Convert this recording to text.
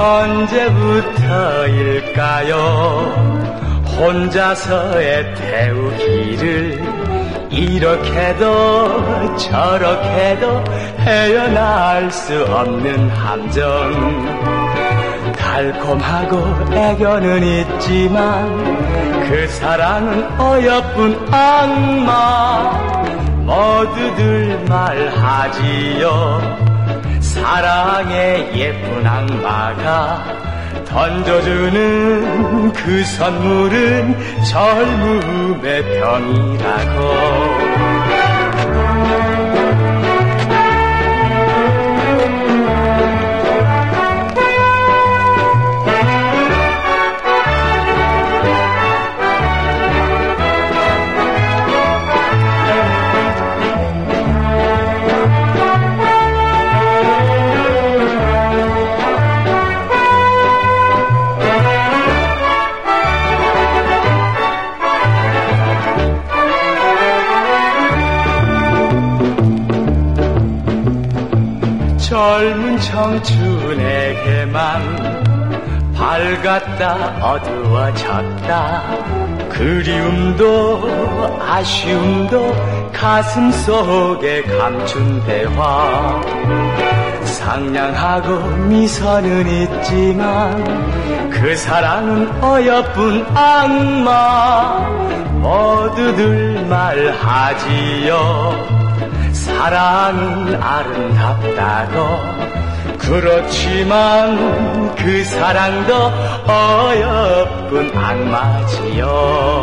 언제부터일까요? 혼자서의 태우기를 이렇게도 저렇게도 헤어날 수 없는 함정. 달콤하고 애교는 있지만 그 사랑은 어여쁜 악마. 모두들 말하지요. 사랑의 예쁜 악마가 던져주는 그 선물은 젊음의 병이라고. 젊은 청춘에게만 밝았다 어두워졌다. 그리움도 아쉬움도 가슴 속에 감춘 대화. 상냥하고 미소는 있지만 그 사랑은 어여쁜 악마. 모두들 말하지요. 사랑은 아름답다고. 그렇지만 그 사랑도 어여쁜 악마지요.